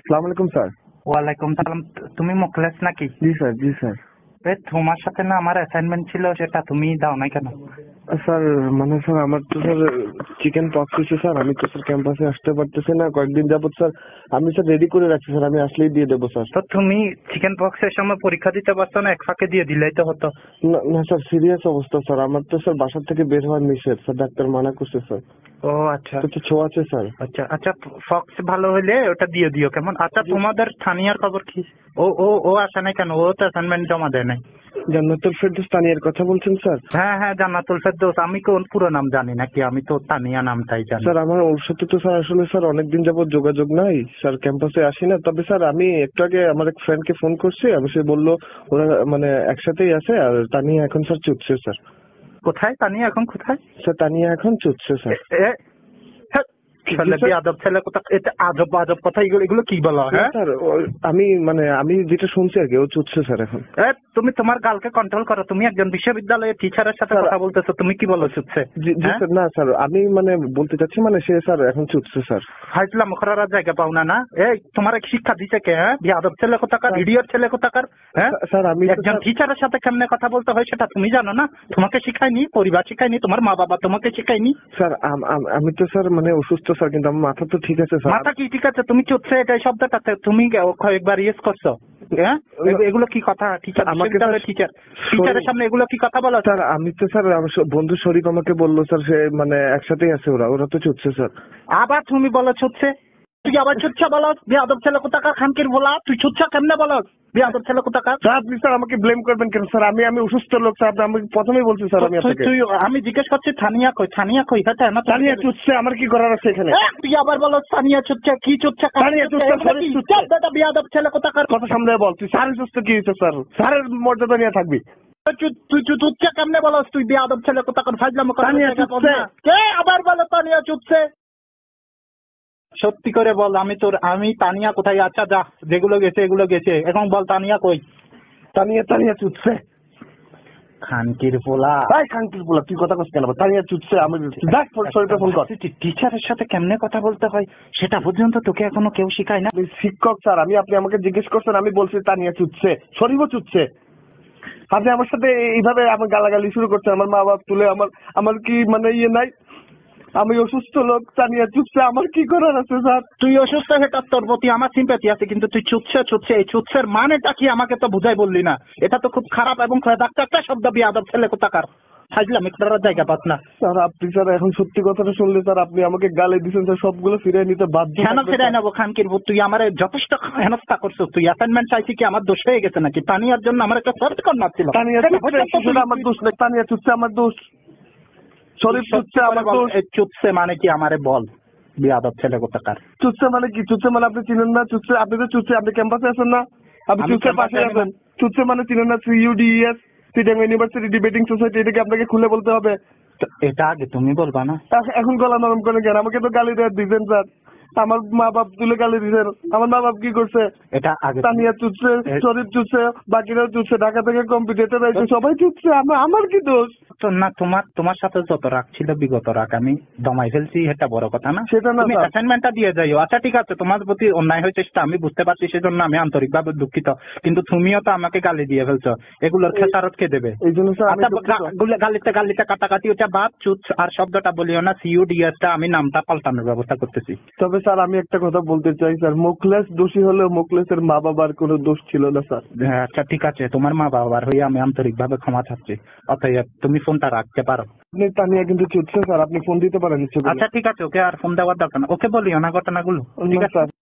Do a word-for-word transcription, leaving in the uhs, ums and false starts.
আসসালামু আলাইকুম স্যার। ওয়ালাইকুম সালাম। তুমি মুখলেস নাকি? জি স্যার, জি স্যার। এ তোমার সাথে না আমার অ্যাসাইনমেন্ট ছিল, সেটা তুমি দাও নাই কেন? স্যার মানে স্যার আমার তো স্যার চিকেন পক্স হয়েছে স্যার, আমি তো স্যার ক্যাম্পাসে আসতে পারতেছি না কয়েকদিন যাবত স্যার। আমি স্যার রেডি করে রাখছি স্যার, আমি আসলেই দিয়ে দেবো স্যার। তো তুমি চিকেন পক্সের সময় পরীক্ষা দিতে পারছো না? এক ফাঁকে দিয়ে দিলেই তো হতো। না না স্যার, সিরিয়াস অবস্থা স্যার, আমার তো স্যার বাসা থেকে বের হওয়ার নিষেধ স্যার, ডাক্তার মানা করছে স্যার। ও আচ্ছা তো ছোঁয়া আছে স্যার। আচ্ছা আচ্ছা, ফক্স ভালো হইলে ওটা দিয়ে দিও কেমন? আচ্ছা তোমাদের থানিয়ার খবর কি? ও ও ও আসে নাই কেন? ও তো অ্যাসাইনমেন্ট জমা দেয় নাই। জান্নাতুল ফেরদৌস তানিয়ার কথা বলছেন স্যার? হ্যাঁ হ্যাঁ, জান্নাতুল ফেরদৌস। আমি কোন পুরো নাম জানি নাকি, আমি তো তানিয়া নামটাই জানি। স্যার আমার ওর সাথে তো স্যার আসলে স্যার অনেকদিন যাবত যোগাযোগ নাই স্যার, ক্যাম্পাসে আসি না। তবে স্যার আমি একটু আগে আমার এক ফ্রেন্ডকে ফোন করছি, আমি সে বললো ওরা মানে একসাথেই আছে। আর তানিয়া এখন স্যার চুপছে স্যার। কোথায় তানিয়া এখন? কোথায় স্যার তানিয়া এখন চুপছে স্যার। আজব ছেলে কোথা, এটা আজব আজব কথা এগুলো, এগুলো কি বলো? হ্যাঁ স্যার আমি মানে আমি যেটা শুনছি আর কি, ও চুপছে স্যার এখন। তুমি তোমার গালকে কন্ট্রোল করো। তুমি একজন বিশ্ববিদ্যালয়ের টিচারের সাথে কথা বলতেছো, তুমি কি বলো চুপছে? না স্যার, আমি মানে বলতে চাচ্ছি মানে সে স্যার এখন চুপছে স্যার। হাইটলাম করার জায়গা পাও না না? এই তোমার শিক্ষা দিচ্ছে কে? হ্যাঁ, বিয়াদব ছেলে কোথাকার, ইডিয়ট ছেলে কোথাকার। হ্যাঁ স্যার আমি একজন টিচারের সাথে কেমনে কথা বলতে হয় সেটা তুমি জানো না? তোমাকে শিখায়নি, পরিবার শিখায়নি, তোমার মা বাবা তোমাকে শিখায়নি? স্যার আমি তো স্যার মানে অসুস্থ স্যার, কিন্তু আমার মাথা তো ঠিক আছে স্যার। মাথা কি ঠিক আছে? তুমি চুপছে এটা শব্দটাতে তুমি কয়েকবার ইউজ করছো। হ্যাঁ এগুলো কি কথা? টিচার আমাকে টিচার টিচারের সামনে এগুলো কি কথা বলো? স্যার আমি তো স্যার বন্ধু শরীফ আমাকে বললো স্যার, সে মানে একসাথেই আছে ওরা, ওরা তো চুপছে স্যার। আবার তুমি বলো চুপছে? তুই আবার চুচ্ছা বলস? বিয়াদব ছেলে কোথাকার, খানকির বলা। তুই চুচ্ছা কেমনে বলস? বিয়াদব ছেলে কোথাকার। স্যার আপনি স্যার আমাকে ব্লেম করবেন কেন স্যার? আমি আমি অসুস্থ লোক স্যার, আমি প্রথমেই বলছি স্যার। আমি আপনাকে তুই আমি জিজ্ঞেস করছি থানিয়া কই? থানিয়া কই? হ্যাঁ না, তানিয়া চুচ্ছে, আমার কি করার আছে এখানে? তুই আবার বলস তানিয়া চুচ্ছে? কি চুচ্ছে? তানিয়া চুচ্ছে, শরীর চুচ্ছে। বিয়াদব ছেলে কোথাকার। কথা সামনে বল। তুই স্যারের সুস্থ কি হয়েছে স্যার? স্যারের মর্যাদা নিয়ে থাকবি। তুই চুচ্ছে কেমনে বলস? তুই বিয়াদব ছেলে কোথাকার, ফাজলামো কর। তানিয়া চুচ্ছে। কে আবার বলো তানিয়া চুচ্ছে? সত্যি করে বল, আমি তোর আমি তানিয়া কোথায়? আচ্ছা যা, যেগুলো গেছে এগুলো গেছে, এখন বল তানিয়া কই? তানিয়া তানিয়া চুচ্ছে। খানকির পোলা। তাই খানকির পোলা, তুই কথা কস কেন? তানিয়া চুচ্ছে। আমি দেখ শরীরটা ফোন কর। টিচারের সাথে কেমনে কথা বলতে হয় সেটা পর্যন্ত তোকে এখনো কেউ শিখায় না? শিক্ষক স্যার, আমি আপনি আমাকে জিজ্ঞেস করছেন, আমি বলছি তানিয়া চুচ্ছে, শরীরও চুচ্ছে। আপনি আমার সাথে এইভাবে আমার গালাগালি শুরু করছেন, আমার মা বাপ তুলে। আমার আমার কি মানে ইয়ে নাই? আমি অসুস্থ লোক, তানিয়া চুপছে, আমার কি করার আছে স্যার? তুই অসুস্থ, সেটা তোর প্রতি আমার সিম্প্যাথি আছে, কিন্তু তুই চুপছে চুপছে এই চুপসের মানেটা কি আমাকে তো বুঝাই বললি না। এটা তো খুব খারাপ এবং একটা শব্দ, বিয়াদব ছেলে কোথাকার। হাজলাম করার জায়গা পাস না স্যার। আপনি স্যার এখন সত্যি কথাটা শুনলে স্যার আপনি আমাকে গালি দিচ্ছেন স্যার, সবগুলো ফিরিয়ে নিতে বাধ্য। কেন ফিরিয়ে নেবো খানকির ভূত? তুই আমার যথেষ্ট হেনস্থা করছো। তুই অ্যাসাইনমেন্ট চাইছি কি আমার দোষ হয়ে গেছে নাকি? তানিয়ার জন্য আমার একটা সফট কর্নার ছিল। তানিয়া চুপছে আমার দোষ নাই, তানিয়া চুপছে আমার দোষ, শরীর চুপছে আমার দোষ। চুপছে মানে কি আমারে বল, বিয়াদব ছেলে কোথাকার। চুপছে মানে কি? চুপছে মানে আপনি চিনেন না? চুপছে আপনি তো চুপছে, আপনি ক্যাম্পাসে আছেন না? আপনি চুপছে পাশে আছেন। চুপছে মানে চিনেন না? C U D S, Chittagong university debating society, এটাকে আপনাকে খুলে বলতে হবে। এটা আগে তুমি বলবা না? এখন গলা নরম করে কেন? আমাকে তো গালি দেওয়ার দিচ্ছেন স্যার, আমার মা বাপ তুলে গালি দিচ্ছেন। আমার মা বাপ কি করছে? এটা আগে তানিয়া চুপছে, শরীর চুপছে, বাকিরাও চুপছে, ঢাকা থেকে কম্পিটিটর আছে, সবাই চুপছে, আমার কি দোষ? না তোমার তোমার সাথে যত রাগ ছিল বিগত রাগ আমি দমাই ফেলছি, এটা বড় কথা না। সেটা না, তুমি অ্যাসাইনমেন্টটা দিয়ে যাইও। আচ্ছা ঠিক আছে, তোমার প্রতি অন্যায় হয়েছে সেটা আমি বুঝতে পারছি, সেজন্য আমি আন্তরিকভাবে দুঃখিত, কিন্তু তুমিও তো আমাকে গালি দিয়ে ফেলছো। এগুলোর খেসারত কে দেবে? এই জন্য গালিতে গালিতে কাটাকাটি ওটা বাদ, চুপ আর শব্দটা বলিও না। সিইউডিএস টা আমি নামটা পাল্টানোর ব্যবস্থা করতেছি। তবে স্যার আমি একটা কথা বলতে চাই স্যার, মুখলেস দোষী হলেও মুখলেসের মা বাবার কোনো দোষ ছিল না স্যার। হ্যাঁ আচ্ছা ঠিক আছে, তোমার মা বাবার হয়ে আমি আন্তরিকভাবে ক্ষমা চাচ্ছি। অতএব তুমি ফোনটা রাখতে পারো। আপনি তানিয়া কিন্তু চুপছে স্যার, আপনি ফোন দিতে পারেন। আচ্ছা ঠিক আছে, ওকে আর ফোন দেওয়ার দরকার না, ওকে বলিও না ঘটনাগুলো। ঠিক আছে স্যার।